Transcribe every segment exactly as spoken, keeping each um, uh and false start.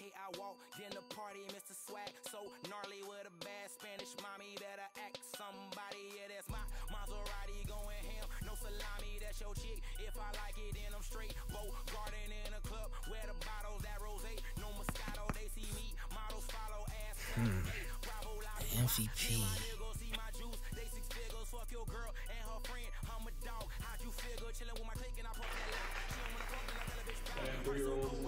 Okay, I walked in the party, Mister Swag, so gnarly with a bad Spanish mommy. Better act somebody, yeah, that's my Maserati going ham. No salami, that's your chick. If I like it, then I'm straight. Boat garden in a club, where the bottles that rose. No Moscato, they see me. Models follow ass. Hmm. The M V P. They six figures, fuck your girl and her friend. I'm a dog. How'd you figure? Chilling with my clique and I post that lie. She don't wanna fuck and I tell a bitch back. And we are also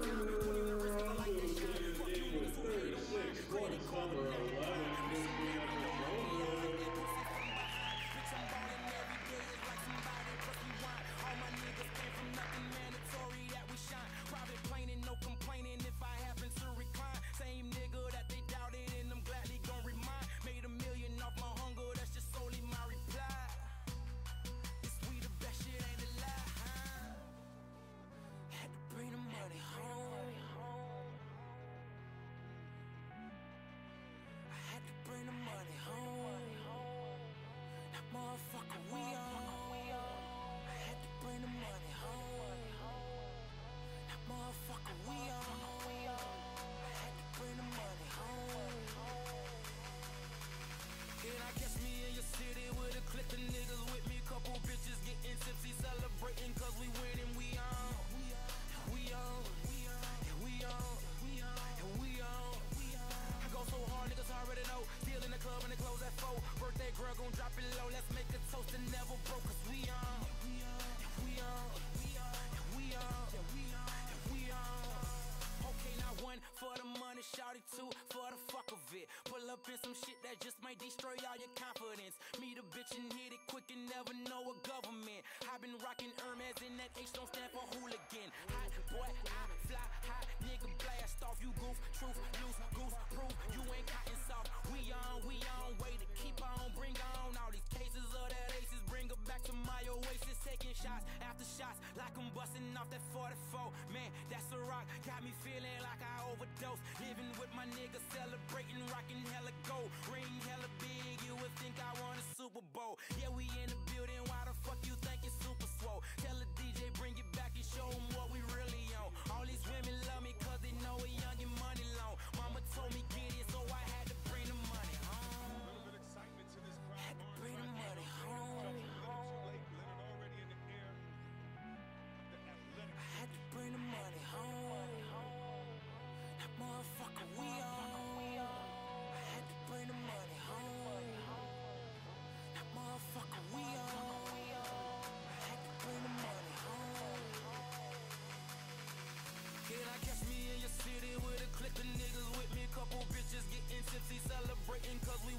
one summer eleven this week at the moment. Bitch, I'm ballin' every day. It's like somebody press rewind. All my niggas came from nothing, mandatory that we shine. Private plane and no complaining if I happen to recline. Same nigga that they doubted and I'm gladly gon' remind. Made a million off my hunger, that's just solely my reply. It's we the best shit, ain't a lie, huh? Had to bring the money home. I had to bring the money home. That motherfucker we on. I had to bring the money home. That motherfucker we on. I had to bring the money home. And I guess me in your city with a clique of niggas with me. Couple bitches getting tipsy, celebrating cause we winning. We on, we on, and we on, and we on. I go so hard, niggas already know. Still in the club and the close at four. Birthday girl gon' drop it low. Let's make a toast and never broke. Cause we on, we on, we on, we on, we on. Okay, now one for the money, shawty, two for the fuck of it. Pull up in some shit that just might destroy all your confidence. Meet a bitch and hit it quick and never know a government. I've been rocking Hermes and that H don't stand for hooligan. Hot boy, I fly high, nigga blast off. You goof, truth, loose, goose, proof. You ain't cotton soft. We on, we on, way to keep on, bring on all these cases of that aces. Bring her back to my oasis, taking shots after shots, like I'm busting off that forty-four. Man, that's a rock, got me feeling like I overdose. Living with my niggas, celebrating, rocking hella gold. Ring hella big, you would think I won a Super Bowl. Yeah, we in the building, why the fuck you think it's super swole? Tell the D J, bring it back and show them what we really on. All these women love me cause they know we young and money long. Mama told me get it, so I had to bring the money home. Had to bring the money home. I had to bring the money home. That motherfucker we on. I had to bring the money home. That motherfucker we on. I had to bring the money home. Can I catch me in your city with a clique of niggas with me? Couple bitches getting tipsy, celebrating cause we